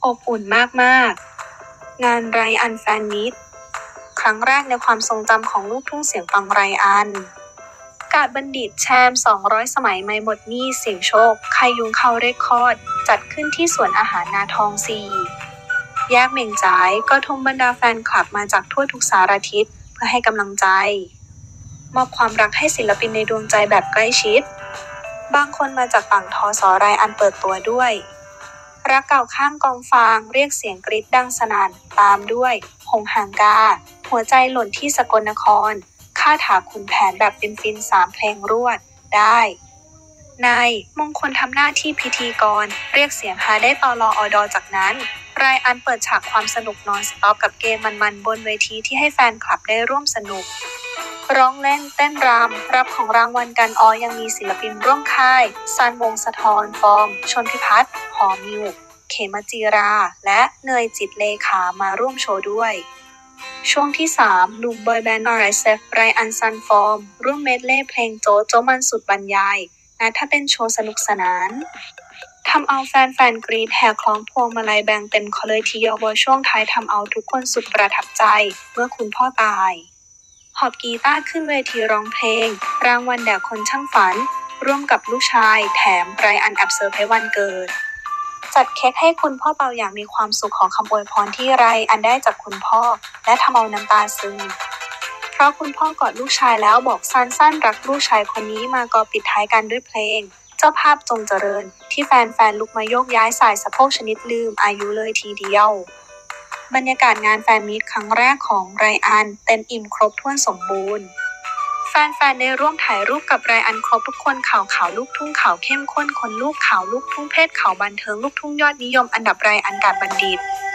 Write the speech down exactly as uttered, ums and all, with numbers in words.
อบอุ่นมากๆงานไรอันแฟนมิตครั้งแรกในความทรงจำของลูกทุ่งเสียงปังไรอันกาดบัณฑิตแชมป์สองร้อยสมัยไม่หมดหนี้เสียงโชคใครยุงเข้าเรคคอร์ดจัดขึ้นที่สวนอาหารนาทองซีแยกเหม่งจ่ายก็ทงบรรดาแฟนคลับมาจากทั่วทุกสารทิศเพื่อให้กำลังใจมอบความรักให้ศิลปินในดวงใจแบบใกล้ชิดบางคนมาจากฝั่งทสไรอันเปิดตัวด้วยรักเก่าข้างกองฟางเรียกเสียงกรี๊ดดังสนั่นตามด้วยหงหางกาหัวใจหล่นที่สกลนครค่าถาขุนแผนแบบฟินๆสามเพลงรวดได้นายมงคลทำหน้าที่พิธีกรเรียกเสียงฮาได้ตอรออดอจากนั้นไรอันเปิดฉากความสนุกนอนสต็อปกับเกมมันๆบนเวทีที่ให้แฟนคลับได้ร่วมสนุกร้องเล่นเต้นรำรับของรางวัลกันออยังมีศิลปินร่วมค่ายซันวงศ์สะทรฟอร์มชนพิพัฒน์หอมิวเขมจีราและเนยจิตเลขามาร่วมโชว์ด้วยช่วงที่สามหนุ่มบอยแบนด์ อาร์ เอส เอฟ ไรอันซันฟอร์มร่วมเมดเล่เพลงโจ๊ะโจ๊ะมันสุดบรรยายนะถ้าเป็นโชว์สนุกสนานทำเอาแฟนๆกรี๊ดแห่คล้องพวงมาลัยแบ่งเต็มคอเลยทีเดียวว่าช่วงท้ายทำเอาทุกคนสุดประทับใจเมื่อคุณพ่อตายหอบกีตาร์ขึ้นเวทีร้องเพลงรางวัลแด่คนช่างฝันร่วมกับลูกชายแถมไรอันแอบเซอร์ไพรส์วันเกิดจัดเค้กให้คุณพ่อเปาอย่างมีความสุขของคำอวยพรที่ไรอันได้จากคุณพ่อและทำเอาน้ำตาซึมเพราะคุณพ่อกอดลูกชายแล้วบอกสั้นๆรักลูกชายคนนี้มาก็ปิดท้ายกันด้วยเพลงเจ้าภาพจงเจริญที่แฟนๆลุกมาโยกย้ายสายสะโพกชนิดลืมอายุเลยทีเดียวบรรยากาศงานแฟนมีตครั้งแรกของไรอันเต็มอิ่มครบถ้วนสมบูรณ์แฟนๆได้ร่วมถ่ายรูปกับไรอันครบทุกคนข่าวข่าวลูกทุ่งข่าวเข้มข้นคนลูกข่าวลูกทุ่งเพศข่าวบันเทิงลูกทุ่งยอดนิยมอันดับไรอันกาดบัณฑิต